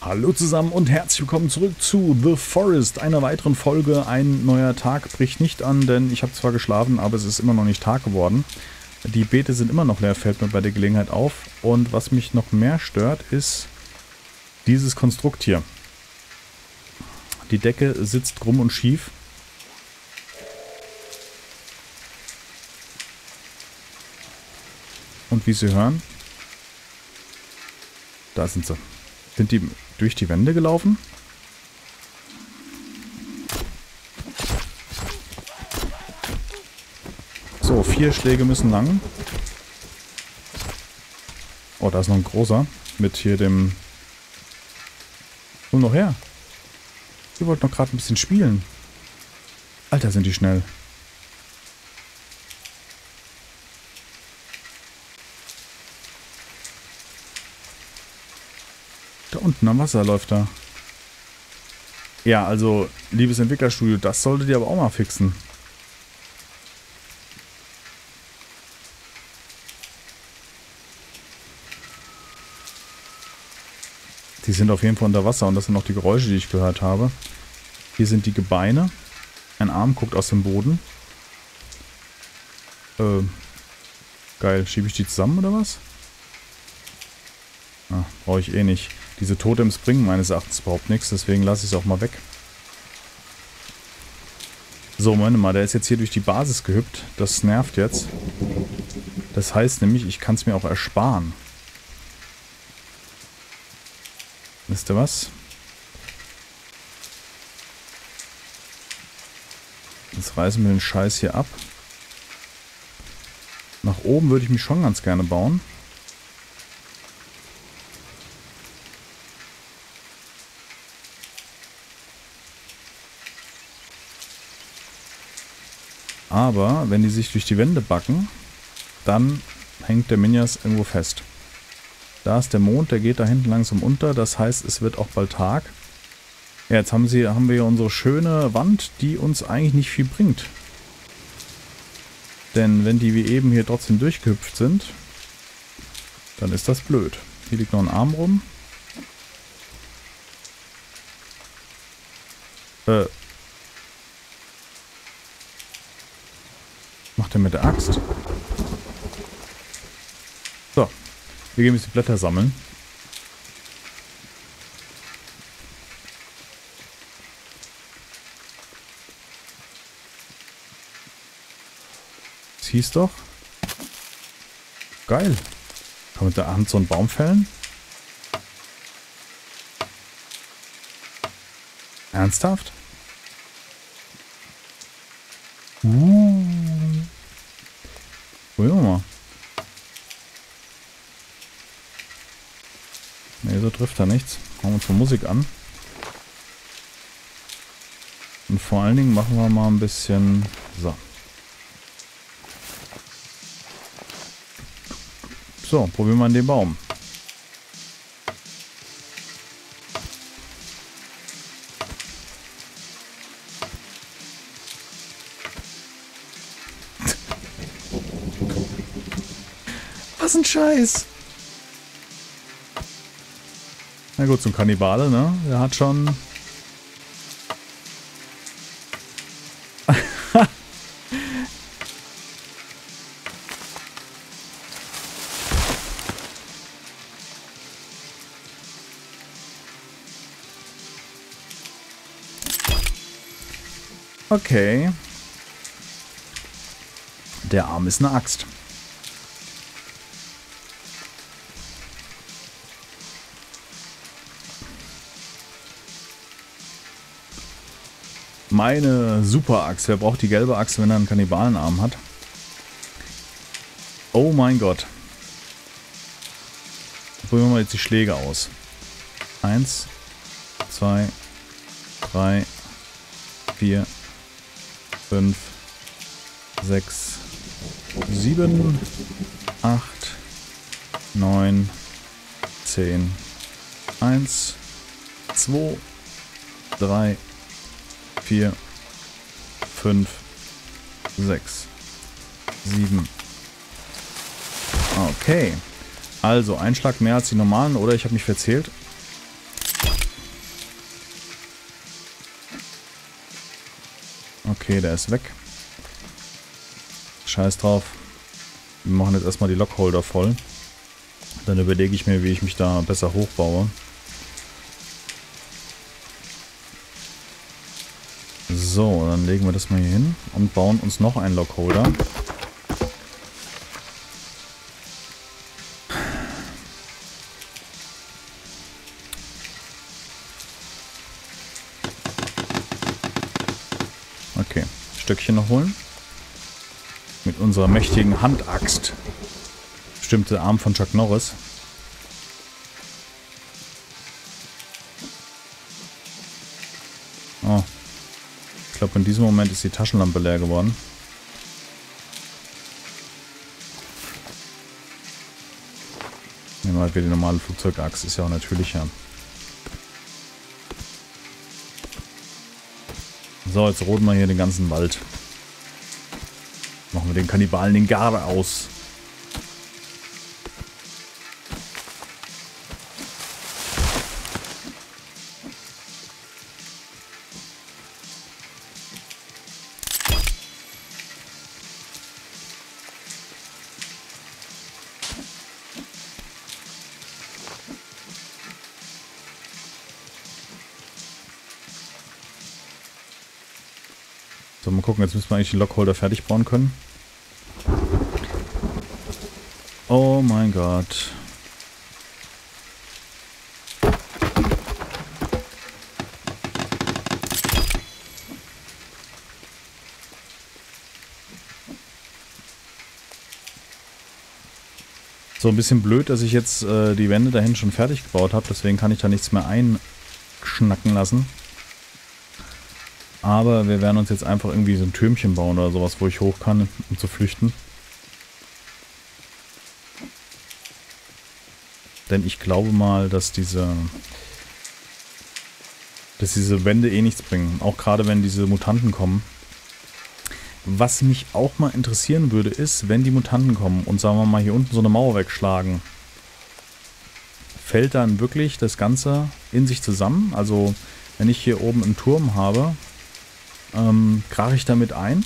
Hallo zusammen und herzlich willkommen zurück zu The Forest, einer weiteren Folge. Ein neuer Tag bricht nicht an, denn ich habe zwar geschlafen, aber es ist immer noch nicht Tag geworden. Die Beete sind immer noch leer, fällt mir bei der Gelegenheit auf. Und was mich noch mehr stört, ist dieses Konstrukt hier. Die Decke sitzt krumm und schief. Und wie Sie hören, da sind sie. Sind die durch die Wände gelaufen? So, 4 Schläge müssen lang. Oh, da ist noch ein großer. Mit hier dem... Komm noch her. Die wollten noch gerade ein bisschen spielen. Alter, sind die schnell. Da unten am Wasser läuft er. Ja, also, liebes Entwicklerstudio, das solltet ihr aber auch mal fixen. Die sind auf jeden Fall unter Wasser und das sind auch die Geräusche, die ich gehört habe. Hier sind die Gebeine. Ein Arm guckt aus dem Boden. Geil. Schiebe ich die zusammen oder was? Ah, brauche ich eh nicht. Diese Totems bringen meines Erachtens überhaupt nichts, deswegen lasse ich es auch mal weg. So, Moment mal, der ist jetzt hier durch die Basis gehüpft. Das nervt jetzt. Das heißt nämlich, ich kann es mir auch ersparen. Wisst ihr was? Jetzt reißen wir den Scheiß hier ab. Nach oben würde ich mich schon ganz gerne bauen. Aber wenn die sich durch die Wände backen, dann hängt der Minjas irgendwo fest. Da ist der Mond, der geht da hinten langsam unter. Das heißt, es wird auch bald Tag. Ja, jetzt haben wir hier unsere schöne Wand, die uns eigentlich nicht viel bringt. Denn wenn die wie eben hier trotzdem durchgehüpft sind, dann ist das blöd. Hier liegt noch ein Arm rum. Macht er mit der Axt? So, wir gehen jetzt die Blätter sammeln. Das hieß doch. Geil. Kann man mit der Hand so einen Baum fällen? Ernsthaft? Probieren wir mal. Ne, so trifft er nichts. Machen wir uns mal Musik an. Und vor allen Dingen machen wir mal ein bisschen... So. So, probieren wir an den Baum. Was ein Scheiß! Na gut, so ein Kannibale, ne? Der hat schon... Okay. Der Arm ist eine Axt. Meine Super-Axt. Wer braucht die gelbe Axt, wenn er einen Kannibalenarm hat? Oh mein Gott. Probieren wir mal jetzt die Schläge aus. 1, 2, 3, 4, 5, 6, 7, 8, 9, 10, 1, 2, 3, 4, 5, 6, 7. Okay. Also, ein Schlag mehr als die normalen, oder ich habe mich verzählt. Okay, der ist weg. Scheiß drauf. Wir machen jetzt erstmal die Lockholder voll. Dann überlege ich mir, wie ich mich da besser hochbaue. So, dann legen wir das mal hier hin und bauen uns noch einen Lockholder. Okay, Stöckchen noch holen. Mit unserer mächtigen Handaxt. Bestimmte Arm von Chuck Norris. Oh. Ich glaube, in diesem Moment ist die Taschenlampe leer geworden. Nehmen wir halt wieder die normale Flugzeugaxt, ist ja auch natürlicher. So, jetzt roden wir hier den ganzen Wald. Machen wir den Kannibalen den Garde aus. So, mal gucken, jetzt müssen wir eigentlich den Lockholder fertig bauen können. Oh mein Gott. So, ein bisschen blöd, dass ich jetzt die Wände dahin schon fertig gebaut habe. Deswegen kann ich da nichts mehr einschnacken lassen. Aber wir werden uns jetzt einfach irgendwie so ein Türmchen bauen oder sowas, wo ich hoch kann, um zu flüchten. Denn ich glaube mal, dass diese Wände eh nichts bringen. Auch gerade wenn diese Mutanten kommen. Was mich auch mal interessieren würde, ist, wenn die Mutanten kommen und sagen wir mal hier unten so eine Mauer wegschlagen. Fällt dann wirklich das Ganze in sich zusammen? Also wenn ich hier oben einen Turm habe, krache ich damit ein?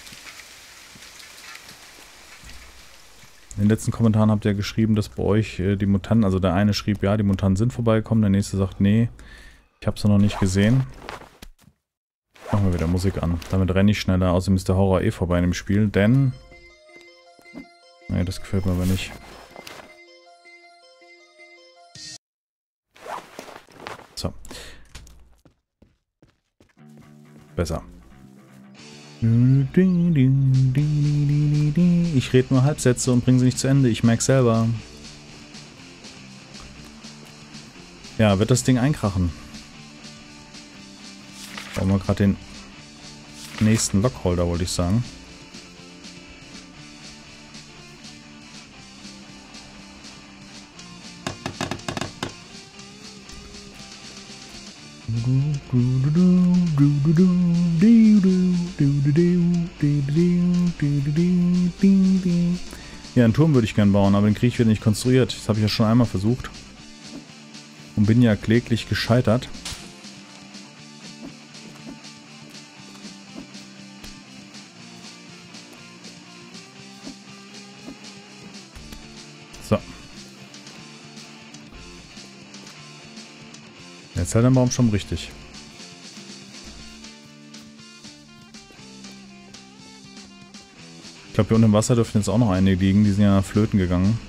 In den letzten Kommentaren habt ihr geschrieben, dass bei euch die Mutanten, also der eine schrieb, ja, die Mutanten sind vorbeigekommen, der nächste sagt, nee, ich habe sie noch nicht gesehen. Machen wir wieder Musik an. Damit renne ich schneller, außerdem ist der Horror eh vorbei in dem Spiel, denn... Nee, das gefällt mir aber nicht. So. Besser. Ich rede nur Halbsätze und bringe sie nicht zu Ende. Ich merke selber. Ja, wird das Ding einkrachen. Bauen wir gerade den nächsten Lockholder, wollte ich sagen. Ja, einen Turm würde ich gern bauen, aber den kriege ich wieder nicht konstruiert. Das habe ich ja schon einmal versucht. Und bin ja kläglich gescheitert. So. Jetzt hält der Baum schon richtig. Ich glaube, hier unten im Wasser dürften jetzt auch noch einige liegen. Die sind ja flöten gegangen.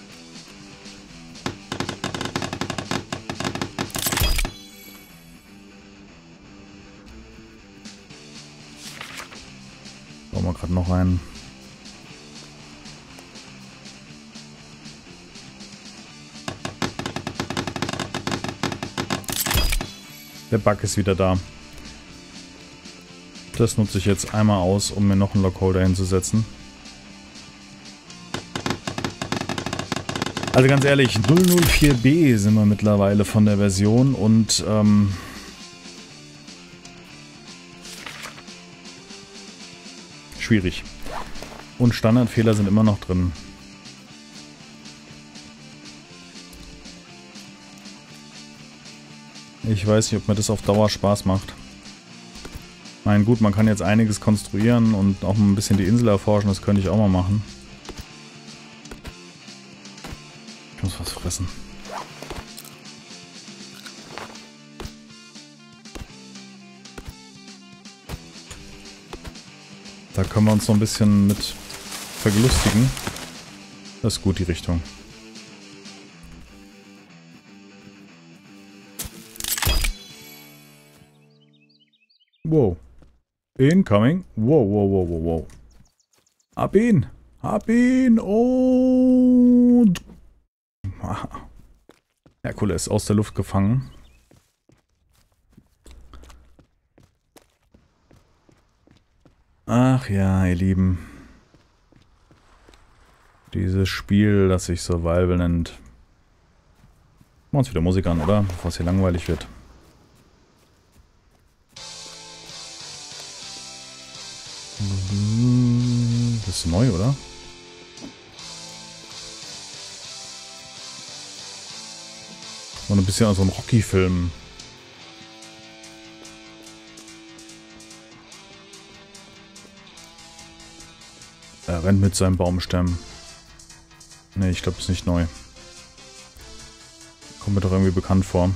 Bauen wir gerade noch einen. Der Bug ist wieder da. Das nutze ich jetzt einmal aus, um mir noch einen Lockholder hinzusetzen. Also ganz ehrlich, 004b sind wir mittlerweile von der Version und schwierig. Und Standardfehler sind immer noch drin. Ich weiß nicht, ob mir das auf Dauer Spaß macht. Mein gut, man kann jetzt einiges konstruieren und auch ein bisschen die Insel erforschen, das könnte ich auch mal machen. Ich muss was fressen. Da können wir uns noch ein bisschen mit vergelustigen. Das ist gut, die Richtung. Wow. Incoming. Wow, wow, wow, wow, wow. Hab ihn. Hab ihn. Und... Herkules aus der Luft gefangen. Ach ja, ihr Lieben. Dieses Spiel, das sich Survival nennt. Machen wir uns wieder Musik an, oder? Bevor es hier langweilig wird. Das ist neu, oder? So ein bisschen so ein Rocky-Film. Er rennt mit seinem Baumstamm. Ne, ich glaube, das ist nicht neu. Kommt mir doch irgendwie bekannt vor.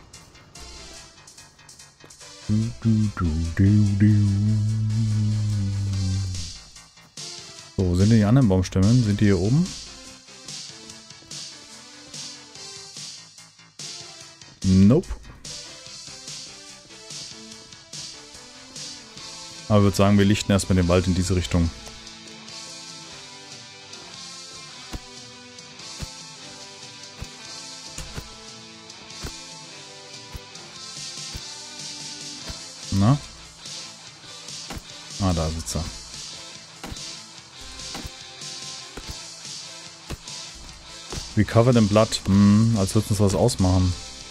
So, wo sind denn die anderen Baumstämme? Sind die hier oben? Nope. Aber ich würde sagen, wir lichten erstmal den Wald in diese Richtung. Na? Ah, da sitzt er. Recovered in Blood. Als würde uns was ausmachen.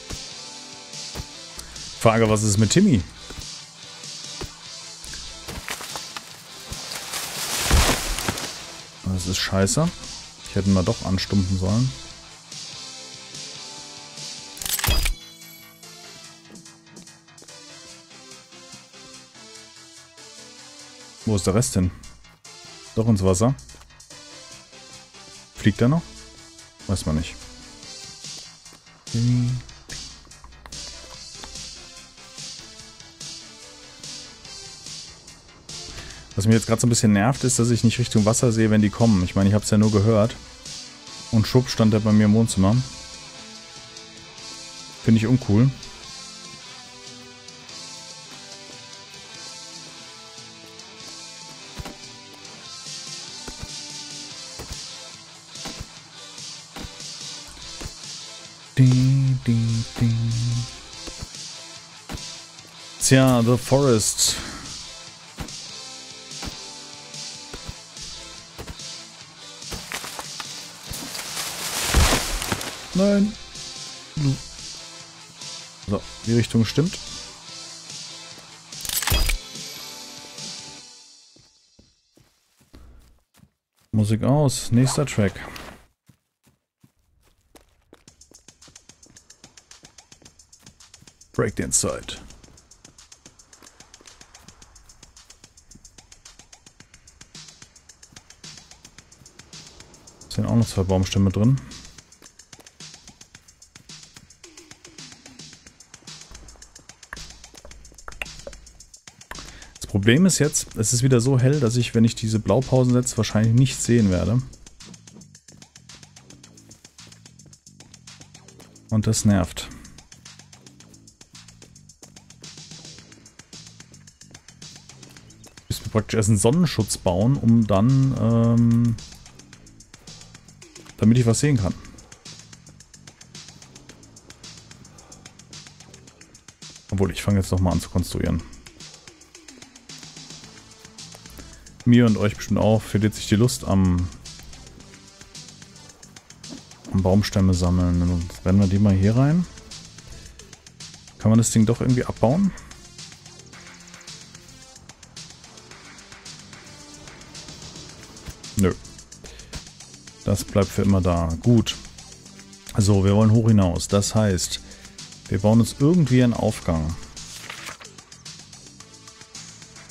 Frage, was ist mit Timmy? Das ist scheiße. Ich hätte ihn mal doch anstumpfen sollen. Wo ist der Rest hin? Doch ins Wasser. Fliegt er noch? Weiß man nicht. Was mich jetzt gerade so ein bisschen nervt, ist, dass ich nicht Richtung Wasser sehe, wenn die kommen. Ich meine, ich habe es ja nur gehört. Und schwupp stand er bei mir im Wohnzimmer. Finde ich uncool. Tja, The Forest. Nein. So, die Richtung stimmt. Musik aus. Nächster Track. Breakdance Side. Sind auch noch 2 Baumstämme drin. Das Problem ist jetzt, es ist wieder so hell, dass ich, wenn ich diese Blaupausen setze, wahrscheinlich nichts sehen werde. Und das nervt. Ich muss praktisch erst einen Sonnenschutz bauen, um dann, damit ich was sehen kann. Obwohl, ich fange jetzt noch mal an zu konstruieren. Mir und euch bestimmt auch verliert sich die Lust am Baumstämme sammeln. Dann rennen wir die mal hier rein. Kann man das Ding doch irgendwie abbauen? Nö. Das bleibt für immer da. Gut. Also, wir wollen hoch hinaus. Das heißt, wir bauen uns irgendwie einen Aufgang.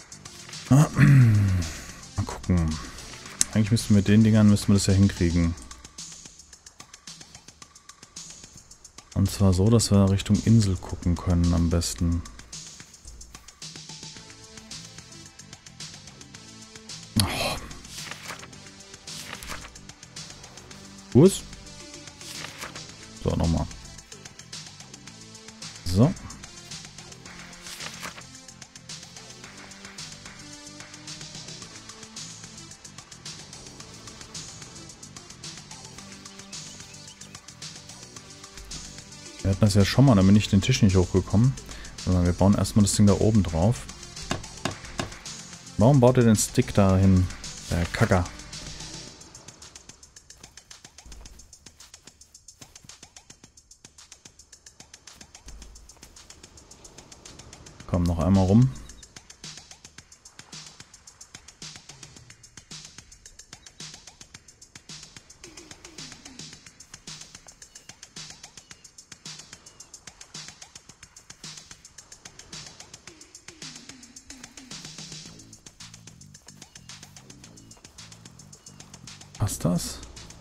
eigentlich müssten wir mit den Dingern das ja hinkriegen. Und zwar so, dass wir Richtung Insel gucken können am besten. Oh. Gut. So, nochmal. So. Wir hatten das ja schon mal, da bin ich den Tisch nicht hochgekommen. Sondern wir bauen erstmal das Ding da oben drauf. Warum baut ihr den Stick da hin? Der Kacker. Komm, noch einmal rum. Passt das?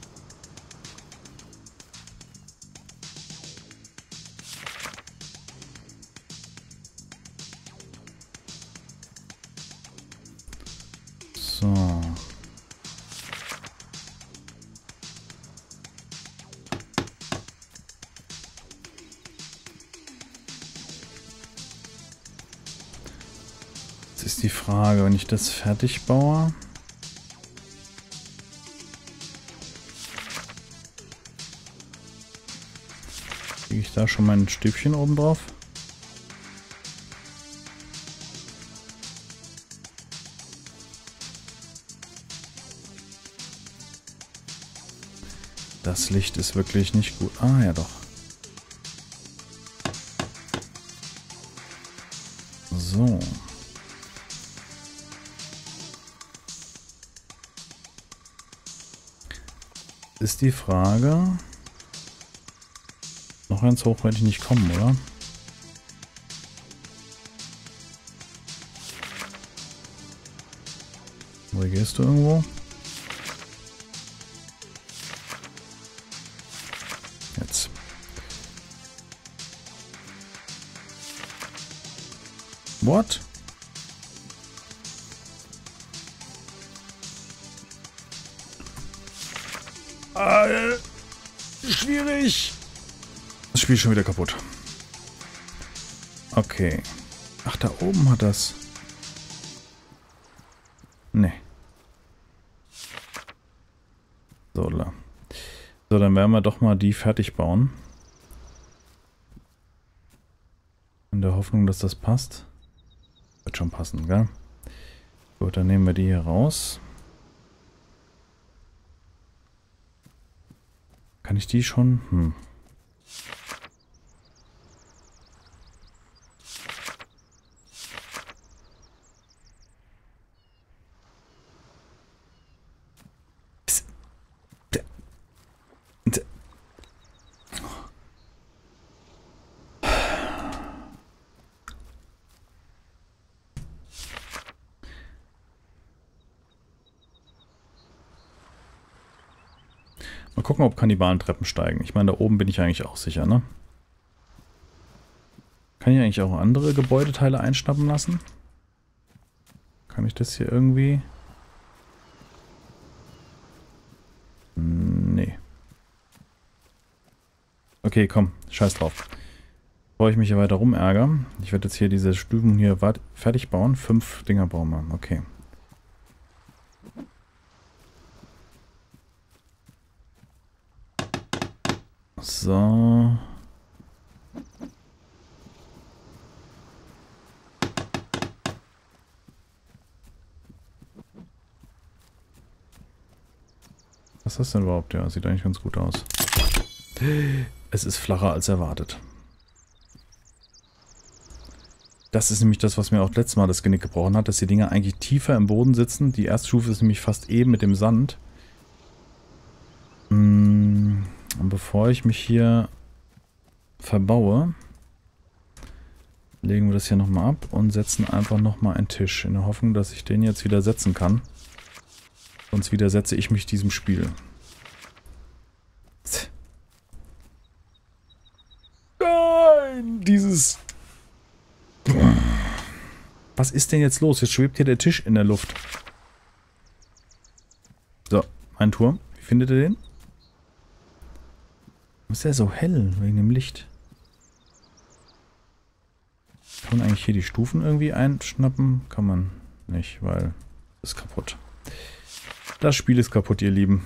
So. Jetzt ist die Frage, wenn ich das fertig baue. Kriege ich da schon mein Stübchen oben drauf? Das Licht ist wirklich nicht gut. Ah, ja doch. So. Ist die Frage... Noch ganz hoch werde ich nicht kommen, oder? Wo gehst du irgendwo? Jetzt. What? Schwierig. Das Spiel ist schon wieder kaputt. Okay. Ach, da oben hat das. Nee. So, dann werden wir doch mal die fertig bauen. In der Hoffnung, dass das passt. Wird schon passen, gell? Gut, dann nehmen wir die hier raus. Kann ich die schon? Mal gucken, ob Kannibalen Treppen steigen. Ich meine, da oben bin ich eigentlich auch sicher, ne? Kann ich eigentlich auch andere Gebäudeteile einschnappen lassen? Kann ich das hier irgendwie... Nee. Okay, komm. Scheiß drauf. Bevor ich mich hier weiter rumärgere. Ich werde jetzt hier diese Stufen hier fertig bauen. 5 Dinger bauen wir. Okay. So. Was ist das denn überhaupt? Ja, sieht eigentlich ganz gut aus. Es ist flacher als erwartet. Das ist nämlich das, was mir auch letztes Mal das Genick gebrochen hat, dass die Dinger eigentlich tiefer im Boden sitzen. Die erste Stufe ist nämlich fast eben mit dem Sand. Und bevor ich mich hier verbaue, legen wir das hier nochmal ab und setzen einfach nochmal einen Tisch. In der Hoffnung, dass ich den jetzt wieder setzen kann. Sonst widersetze ich mich diesem Spiel. Nein, dieses... Was ist denn jetzt los? Jetzt schwebt hier der Tisch in der Luft. So, mein Turm. Wie findet ihr den? Warum ist der so hell? Wegen dem Licht. Kann man eigentlich hier die Stufen irgendwie einschnappen? Kann man nicht, weil das ist kaputt. Das Spiel ist kaputt, ihr Lieben.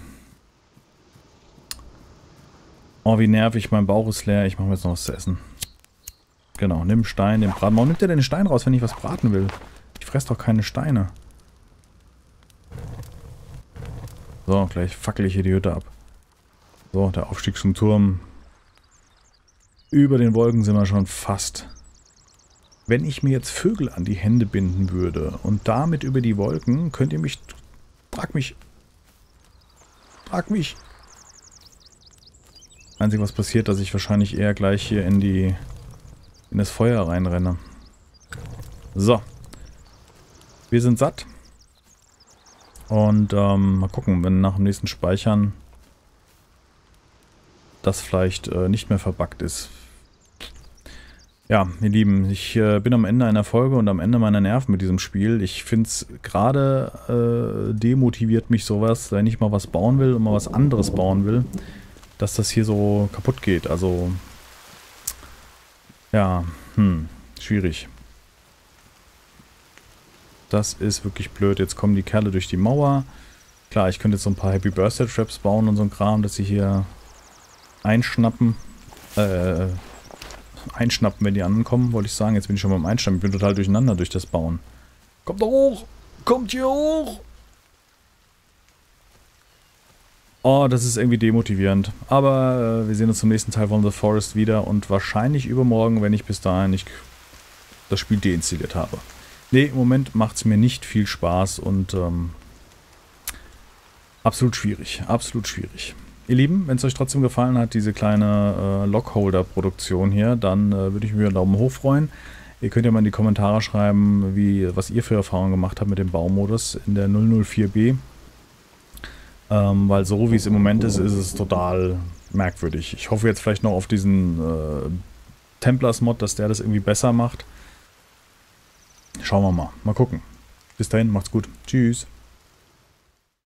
Oh, wie nervig. Mein Bauch ist leer. Ich mache mir jetzt noch was zu essen. Genau, nimm Stein, den Braten. Warum nimmt der denn den Stein raus, wenn ich was braten will? Ich fresse doch keine Steine. So, gleich fackel ich hier die Hütte ab. So, der Aufstieg zum Turm. Über den Wolken sind wir schon fast. Wenn ich mir jetzt Vögel an die Hände binden würde und damit über die Wolken, könnt ihr mich... Trag mich. Trag mich. Einzig, was passiert, dass ich wahrscheinlich eher gleich hier in das Feuer reinrenne. So. Wir sind satt. Und mal gucken, wenn nach dem nächsten Speichern das vielleicht nicht mehr verbuggt ist. Ja, ihr Lieben, ich bin am Ende einer Folge und am Ende meiner Nerven mit diesem Spiel. Ich finde es gerade demotiviert mich sowas, wenn ich mal was bauen will und mal was anderes bauen will, dass das hier so kaputt geht. Also, ja, schwierig. Das ist wirklich blöd. Jetzt kommen die Kerle durch die Mauer. Klar, ich könnte jetzt so ein paar Happy Birthday Traps bauen und so ein Kram, dass sie hier einschnappen. Einschnappen, wenn die anderen kommen, wollte ich sagen. Jetzt bin ich schon beim Einschnappen. Ich bin total durcheinander durch das Bauen. Kommt doch hoch! Kommt hier hoch! Oh, das ist irgendwie demotivierend. Aber wir sehen uns zum nächsten Teil von The Forest wieder und wahrscheinlich übermorgen, wenn ich bis dahin nicht das Spiel deinstalliert habe. Nee, im Moment macht es mir nicht viel Spaß und absolut schwierig. Absolut schwierig. Ihr Lieben, wenn es euch trotzdem gefallen hat, diese kleine Lockholder-Produktion hier, dann würde ich mir einen Daumen hoch freuen. Ihr könnt ja mal in die Kommentare schreiben, was ihr für Erfahrungen gemacht habt mit dem Baumodus in der 004B. Weil so wie es im Moment ist, ist es total merkwürdig. Ich hoffe jetzt vielleicht noch auf diesen Templars-Mod, dass der das irgendwie besser macht. Schauen wir mal. Mal gucken. Bis dahin, macht's gut. Tschüss.